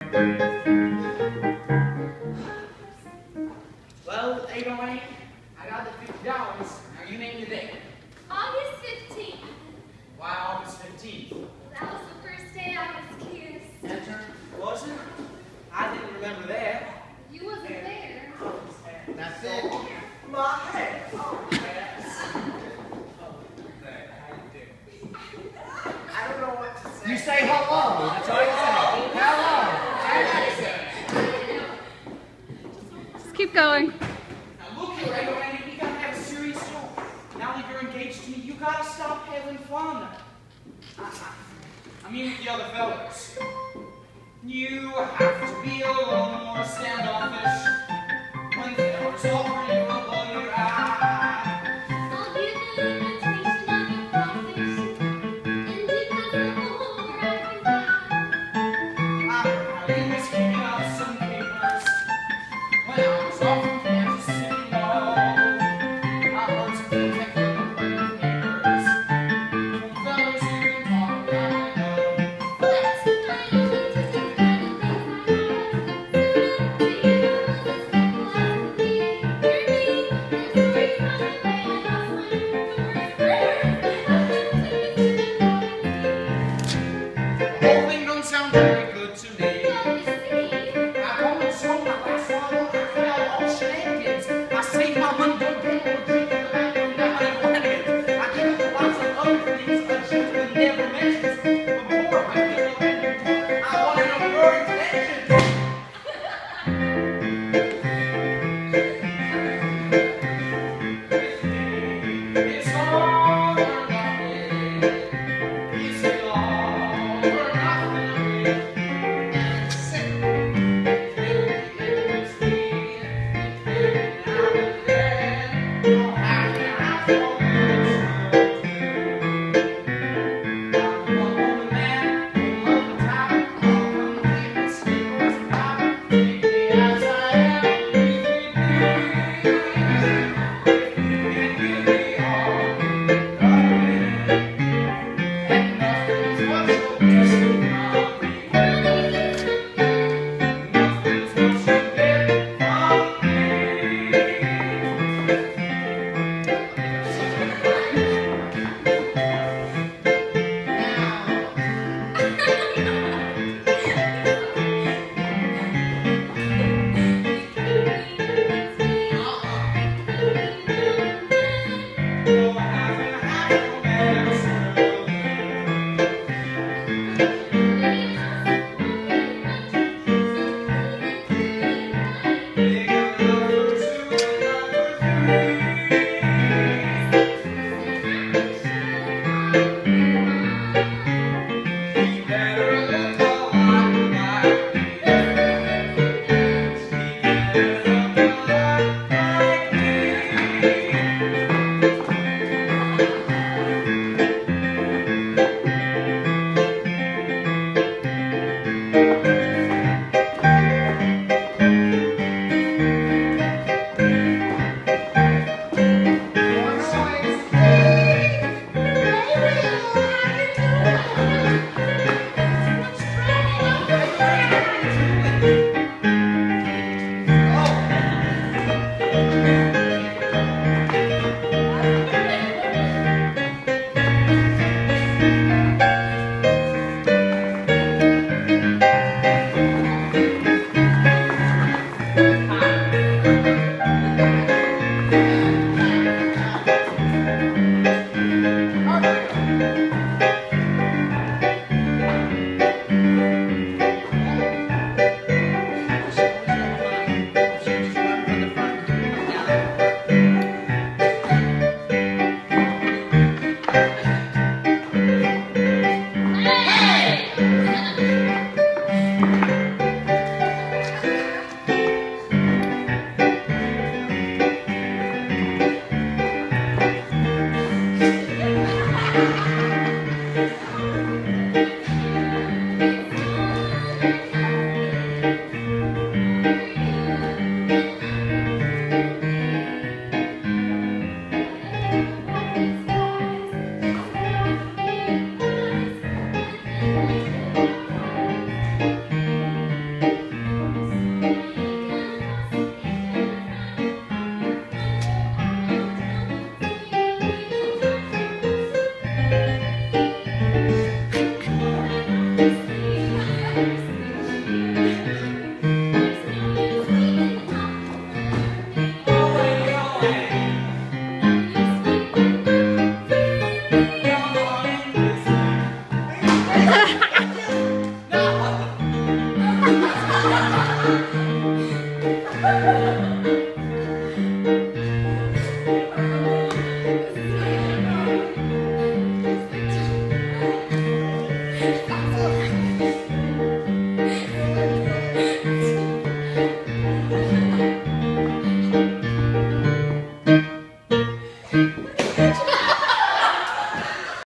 Well, 808, I got the $50. Now you name the date. August 15th. Why August 15th? That was the first day I was kissed. Enter. Was it? I didn't remember that. You wasn't there. That's it. My head. Oh, yes. Oh, there. How you doing? I don't know what to say. You say hello. That's all you say. Hello. Just keep going. Now look here, Randy, you gotta have a serious talk. Now that you're engaged to me, you gotta stop having fun. I mean with the other fellas. You have to be a little more standoffish.